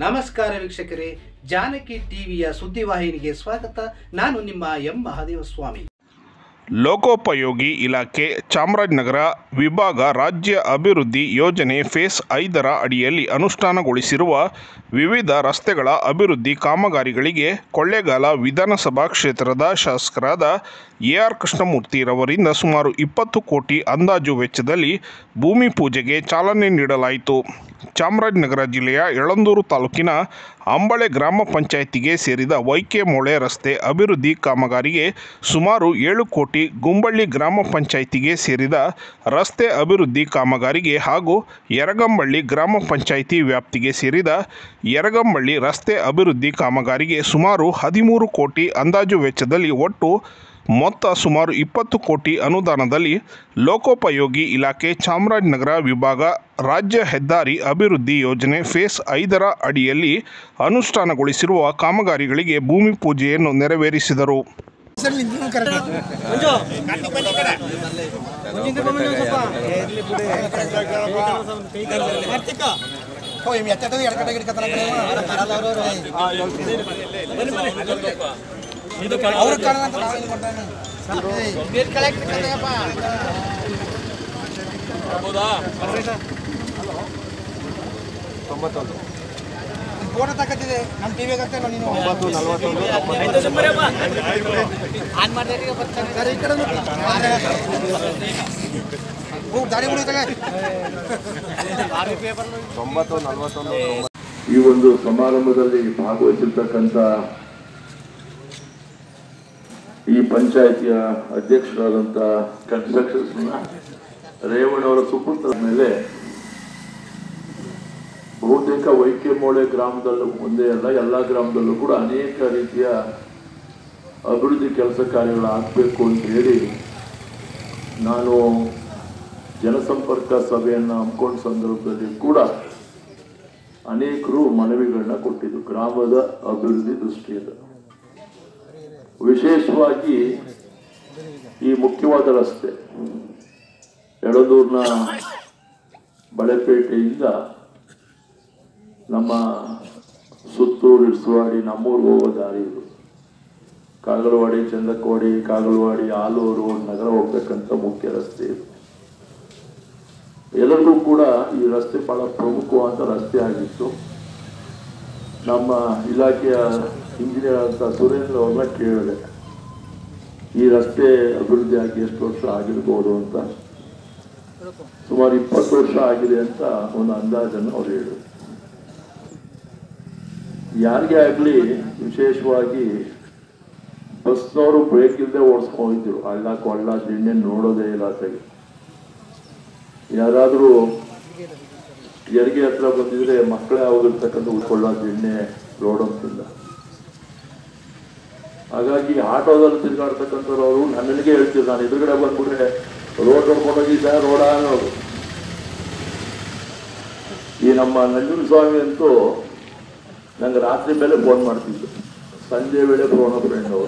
ನಮಸ್ಕಾರ ವೀಕ್ಷಕರೇ, ಜಾನಕಿ ಟಿವಿಯ ಸುದ್ದಿವಾಹಿನಿಗೆ ಸ್ವಾಗತ. ನಾನು ನಿಮ್ಮ ಎಂ ಮಹಾದೇವಸ್ವಾಮಿ. ಲೋಕೋಪಯೋಗಿ ಇಲಾಖೆ ಚಾಮರಾಜನಗರ ವಿಭಾಗ ರಾಜ್ಯ ಅಭಿವೃದ್ಧಿ ಯೋಜನೆ ಫೇಸ್ 5ರ ಅಡಿಯಲ್ಲಿ ಅನುಷ್ಠಾನಗೊಳಿಸಿರುವ ವಿವಿಧ ರಸ್ತೆಗಳ ಅಭಿವೃದ್ಧಿ ಕಾಮಗಾರಿಗಳಿಗೆ ಕೊಳ್ಳೇಗಾಲ ವಿಧಾನಸಭಾ ಕ್ಷೇತ್ರದ ಶಾಸಕರಾದ ಎ.ಆರ್. ಕೃಷ್ಣಮೂರ್ತಿರವರಿಂದ ಸುಮಾರು 20 ಕೋಟಿ ಅಂದಾಜು ವೆಚ್ಚದಲ್ಲಿ ಭೂಮಿ ಪೂಜೆಗೆ ಚಾಲನೆ ನೀಡಲಾಯಿತು. ಚಾಮರಾಜನಗರ ಜಿಲ್ಲೆಯ ಯಳಂದೂರು ತಾಲೂಕಿನ ಅಂಬಳೆ ಗ್ರಾಮ ಪಂಚಾಯಿತಿಗೆ ಸೇರಿದ ವೈಕೆಮೋಳೆ ರಸ್ತೆ ಅಭಿವೃದ್ಧಿ ಕಾಮಗಾರಿಗೆ ಸುಮಾರು 7 ಕೋಟಿ, ಗುಂಬಳ್ಳಿ ಗ್ರಾಮ ಪಂಚಾಯಿತಿಗೆ ಸೇರಿದ ರಸ್ತೆ ಅಭಿವೃದ್ಧಿ ಕಾಮಗಾರಿಗೆ ಹಾಗೂ ಯರಗಂಬಳ್ಳಿ ಗ್ರಾಮ ಪಂಚಾಯಿತಿ ವ್ಯಾಪ್ತಿಗೆ ಸೇರಿದ ಯರಗಂಬಳ್ಳಿ ರಸ್ತೆ ಅಭಿವೃದ್ಧಿ ಕಾಮಗಾರಿಗೆ ಸುಮಾರು 13 ಕೋಟಿ ಅಂದಾಜು ವೆಚ್ಚದಲ್ಲಿ ಒಟ್ಟು ಮೊತ್ತ ಸುಮಾರು 20 ಕೋಟಿ ಅನುದಾನದಲ್ಲಿ ಲೋಕೋಪಯೋಗಿ ಇಲಾಖೆ ಚಾಮರಾಜನಗರ ವಿಭಾಗ ರಾಜ್ಯ ಹೆದ್ದಾರಿ ಅಭಿವೃದ್ಧಿ ಯೋಜನೆ ಫೇಸ್ 5ರ ಅಡಿಯಲ್ಲಿ ಅನುಷ್ಠಾನಗೊಳಿಸಿರುವ ಕಾಮಗಾರಿಗಳಿಗೆ ಭೂಮಿ ಪೂಜೆಯನ್ನು ನೆರವೇರಿಸಿದರು. ಫೋನ್ ತಗತ್ತಿದೆ ನಮ್ಮ ಟಿವಿಗೆ ಆಗ್ತೇನೆ ನೀನು 90-41 ಈ ಒಂದು ಸಮಾರಂಭದಲ್ಲಿ ಭಾಗವಹಿಸಿರ್ತಕ್ಕಂಥ ಈ ಪಂಚಾಯಿತಿಯ ಅಧ್ಯಕ್ಷರಾದಂಥ ಕನ್ಸ್ಟ್ರಕ್ಷನ್ಸ್ನ ರೇವಣ್ಣವರ ಸುಪುತ್ರ ಮೇಲೆ ಬಹುತೇಕ ವೈಕೆಮೋಳೆ ಗ್ರಾಮದಲ್ಲೂ ಒಂದೇ ಅಲ್ಲ, ಎಲ್ಲ ಗ್ರಾಮದಲ್ಲೂ ಕೂಡ ಅನೇಕ ರೀತಿಯ ಅಭಿವೃದ್ಧಿ ಕೆಲಸ ಕಾರ್ಯಗಳು ಆಗಬೇಕು ಅಂತ ಹೇಳಿ ನಾನು ಜನಸಂಪರ್ಕ ಸಭೆಯನ್ನು ಹಮ್ಮಿಕೊಂಡ ಸಂದರ್ಭದಲ್ಲಿ ಕೂಡ ಅನೇಕರು ಮನವಿಗಳನ್ನ ಕೊಟ್ಟಿದ್ದು ಗ್ರಾಮದ ಅಭಿವೃದ್ಧಿ ದೃಷ್ಟಿಯಿಂದ. ವಿಶೇಷವಾಗಿ ಈ ಮುಖ್ಯವಾದ ರಸ್ತೆ ಯಳಂದೂರಿನ ಬಳೆಪೇಟೆಯಿಂದ ನಮ್ಮ ಸುತ್ತೂರು, ಇರ್ಸುವಾಡಿ, ನಮ್ಮೂರಿಗೆ ಹೋಗೋ ದಾರಿ ಇದು. ಕಾಗಲವಾಡಿ, ಚಂದಕವಾಡಿ, ಕಾಗಲವಾಡಿ, ಆಲೂರು, ನಗರ ಹೋಗ್ಬೇಕಂತ ಮುಖ್ಯ ರಸ್ತೆ ಇದು. ಎಲ್ಲರಿಗೂ ಕೂಡ ಈ ರಸ್ತೆ ಬಹಳ ಪ್ರಮುಖವಾದ ರಸ್ತೆ ಆಗಿತ್ತು. ನಮ್ಮ ಇಲಾಖೆಯ ಇಂಜಿನಿಯರ್ ಅಂತ ಸುರೇಂದ್ರ ಅವ್ರನ್ನ ಕೇಳಿದೆ, ಈ ರಸ್ತೆ ಅಭಿವೃದ್ಧಿ ಆಗಿ ಎಷ್ಟು ವರ್ಷ ಆಗಿರ್ಬೋದು ಅಂತ. ಸುಮಾರು 20 ವರ್ಷ ಆಗಿದೆ ಅಂತ ಒಂದು ಅಂದಾಜನ್ನು ಅವ್ರು ಹೇಳಿದ್ರು. ಯಾರಿಗೇ ಆಗಲಿ, ವಿಶೇಷವಾಗಿ ಬಸ್ನವರು ಬ್ರೇಕ್ ಇಲ್ಲದೆ ಓಡಿಸ್ಕೊಂಡಿದ್ರು. ಹಳ್ಳ ದಿಣ್ಣೆ ನೋಡೋದೇ ಇಲ್ಲ ಸರಿ. ಯಾರಾದರೂ ಹೆರಿಗೆ ಹತ್ರ ಬಂದಿದ್ರೆ ಮಕ್ಕಳೇ ಹೋಗಿರ್ತಕ್ಕಂಥ ಉಳ್ಕೊಳ್ಳೋ ದಿಣ್ಣೆ ರೋಡ್ ಅಂತಿಲ್ಲ. ಹಾಗಾಗಿ ಆಟೋದಲ್ಲಿ ತಿರುಗಾಡ್ತಕ್ಕಂಥವ್ರು ಅವರು ನನಗೆ ಹೇಳ್ತಿದ್ರು, ನಾನು ಎದುರುಗಡೆ ಬಂದ್ಬಿಟ್ರೆ ರೋಡ್ ನೋಡ್ಕೊಂಡೋಗಿದ್ದ ರೋಡ ಅನ್ನೋದು. ಈ ನಮ್ಮ ನಂಜುಂಡಸ್ವಾಮಿ ಅಂತೂ ನಂಗೆ ರಾತ್ರಿ ಮೇಲೆ ಫೋನ್ ಮಾಡ್ತಿದ್ರು, ಸಂಜೆ ವೇಳೆ ಫೋನ್ ಫ್ರೆಂಡ್ ಅವರು.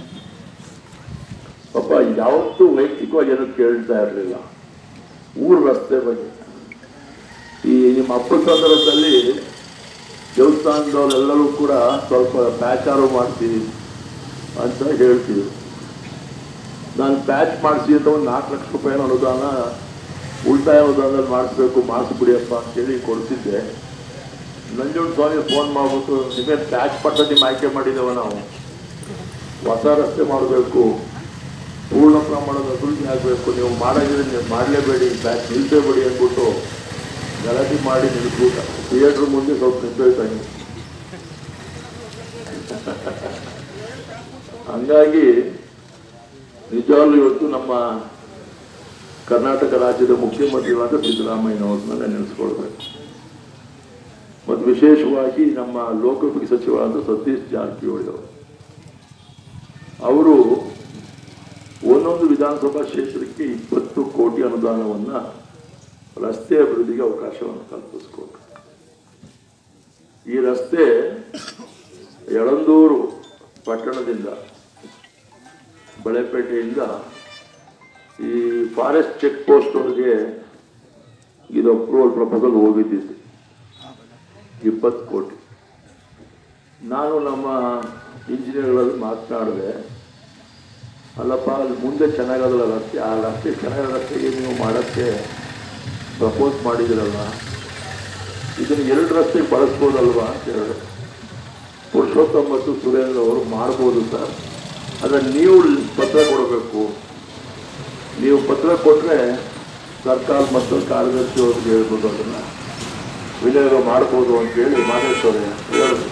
ಪಾಪ ಯಾವತ್ತೂ ವೈಯಕ್ತಿಕವಾಗಿ ಏನೂ ಕೇಳ್ತಾ ಇರಲಿಲ್ಲ ಊರ ರಸ್ತೆ ಬಗ್ಗೆ. ಈ ನಿಮ್ಮ ಹಬ್ಬದ ಸಂದರ್ಭದಲ್ಲಿ ದೇವಸ್ಥಾನದವರೆಲ್ಲರೂ ಕೂಡ ಸ್ವಲ್ಪ ಪ್ಯಾಚಾರು ಮಾಡ್ತೀವಿ ಅಂತ ಹೇಳ್ತಿದ್ರು. ನಾನು ಪ್ಯಾಚ್ ಮಾಡಿಸಿ ಅಂತ ಒಂದು 4 ಲಕ್ಷ ರೂಪಾಯಿ ಅನುದಾನ ಉಳಿತಾಯ ಅನುದಾನದಲ್ಲಿ ಮಾಡಿಸ್ಬಿಡಿಯಪ್ಪ ಅಂತೇಳಿ ಕೊಡ್ತಿದ್ದೆ. ನಂಜುಂಡಸ್ವಾಮಿ ಫೋನ್ ಮಾಡ್ಬಿಟ್ಟು, ನಿಮಗೆ ಪ್ಯಾಚ್ ಪದ್ಧತಿ ಆಯ್ಕೆ ಮಾಡಿದ್ದೇವೆ, ನಾವು ಹೊಸ ರಸ್ತೆ ಮಾಡಬೇಕು, ಪೂರ್ಣ ಪ್ರಮಾಣದ ಅಭಿವೃದ್ಧಿ ಆಗಬೇಕು, ನೀವು ಮಾಡೋದಿದ್ರೆ ನೀವು ಮಾಡಲೇಬೇಡಿ, ಪ್ಯಾಚ್ ನಿಲ್ಸೇಬೇಡಿ ಅಂದ್ಬಿಟ್ಟು ಗಲಾಟೆ ಮಾಡಿ ನಿಲ್ಸ್ಬಿಟ್ಟ. ಥಿಯೇಟ್ರ್ ಮುಂದೆ ಸ್ವಲ್ಪ ನಿಂತೋಯ್ತಾನೆ. ಹಂಗಾಗಿ ನಿಜವಾಗ್ಲೂ ಇವತ್ತು ನಮ್ಮ ಕರ್ನಾಟಕ ರಾಜ್ಯದ ಮುಖ್ಯಮಂತ್ರಿಗಳಾದ ಸಿದ್ದರಾಮಯ್ಯನವ್ರನ್ನ ನೆನೆಸ್ಕೊಳ್ಬೇಕು. ಮತ್ತು ವಿಶೇಷವಾಗಿ ನಮ್ಮ ಲೋಕೋಪಯೋಗಿ ಸಚಿವರಾದ ಸತೀಶ್ ಜಾರಕಿಹೊಳಿ ಅವರು ಒಂದೊಂದು ವಿಧಾನಸಭಾ ಕ್ಷೇತ್ರಕ್ಕೆ 20 ಕೋಟಿ ಅನುದಾನವನ್ನು ರಸ್ತೆ ಅಭಿವೃದ್ಧಿಗೆ ಅವಕಾಶವನ್ನು ಕಲ್ಪಿಸ್ಕೊಟ್ರು. ಈ ರಸ್ತೆ ಯಳಂದೂರು ಪಟ್ಟಣದಿಂದ ಬಳೆಪೇಟೆಯಿಂದ ಈ ಫಾರೆಸ್ಟ್ ಚೆಕ್ ಪೋಸ್ಟ್ವರೆಗೆ ಇದು ಅಪ್ರೂವಲ್ ಪ್ರಪೋಸಲ್ ಹೋಗಿದ್ದಿತ್ತು 20 ಕೋಟಿ. ನಾನು ನಮ್ಮ ಇಂಜಿನಿಯರ್ಗಳಲ್ಲಿ ಮಾತನಾಡಿದೆ, ಅಲ್ಲಪ್ಪ ಅದು ಮುಂದೆ ಚೆನ್ನಾಗಲ್ಲ ರಸ್ತೆ, ಆ ರಸ್ತೆ ಚೆನ್ನಾಗಿರೋ ರಸ್ತೆಗೆ ನೀವು ಮಾಡೋಕ್ಕೆ ಪ್ರಪೋಸ್ ಮಾಡಿದಿರಲ್ಲ, ಇದನ್ನು 2 ರಸ್ತೆಗೆ ಬಳಸ್ಬೋದಲ್ವಾ ಅಂತ ಹೇಳಿದೆ. ಪುರುಷೋತ್ತಮ್ ಮತ್ತು ಸುರೇಂದ್ರ ಅವರು ಮಾಡ್ಬೋದು ಸರ್, ಆದರೆ ನೀವು ಪತ್ರ ಕೊಡಬೇಕು. ನೀವು ಪತ್ರ ಕೊಟ್ಟರೆ ಸರ್ಕಾರ ಮತ್ತು ಕಾರ್ಯದರ್ಶಿ ಅವ್ರಿಗೆ ಹೇಳ್ಬೋದು, ಅದನ್ನು ವಿನಿಯೋಗ ಮಾಡ್ಬೋದು ಅಂತೇಳಿ ಮಾದೇಶ್ವರ ಹೇಳಿದ್ರು.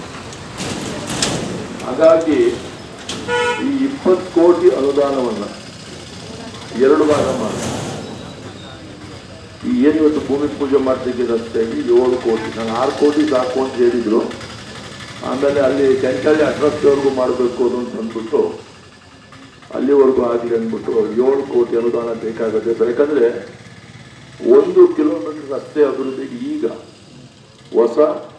ಹಾಗಾಗಿ ಈ 20 ಕೋಟಿ ಅನುದಾನವನ್ನು 2 ಭಾಗ ಮಾಡಿ, ಈ ಏನು ಇವತ್ತು ಭೂಮಿ ಪೂಜೆ ಮಾಡ್ತಿದ್ದ ರಸ್ತೆಗೆ 7 ಕೋಟಿ, ನಾನು 6 ಕೋಟಿ ಸಾಕು ಅಂತ ಹೇಳಿದ್ರು. ಆಮೇಲೆ ಅಲ್ಲಿ ಕೆಂಚಳ್ಳಿ ಅಟ್ರಸ್ವರೆಗೂ ಮಾಡಬೇಕು ಅದು ಅಂತ ಅಂದ್ಬಿಟ್ಟು ಅಲ್ಲಿವರೆಗೂ ಆಗಲಿ ಅಂದ್ಬಿಟ್ಟು 7 ಕೋಟಿ ಅನುದಾನ ಬೇಕಾಗುತ್ತೆ ಸರ್. ಯಾಕಂದರೆ 1 ಕಿಲೋಮೀಟರ್ ರಸ್ತೆ ಅಭಿವೃದ್ಧಿಗೆ ಈಗ ಹೊಸ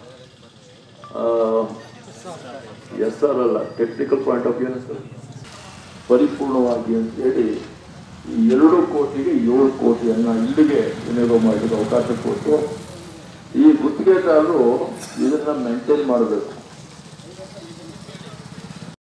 SR ಅಲ್ಲ, technical point of view sir, ಪರಿಪೂರ್ಣವಾಗಿ ಅಂತೇಳಿ ಈ 2 ಕೋಟಿಗೆ 7 ಕೋಟಿಯನ್ನು ಇಲ್ಲಿಗೆ ವಿನಿಯೋಗ ಮಾಡಲಿಕ್ಕೆ ಅವಕಾಶ ಕೊಟ್ಟು ಈ ಗುತ್ತಿಗೆದಾರರು ಇದನ್ನು ಮೇಂಟೈನ್ ಮಾಡಬೇಕು.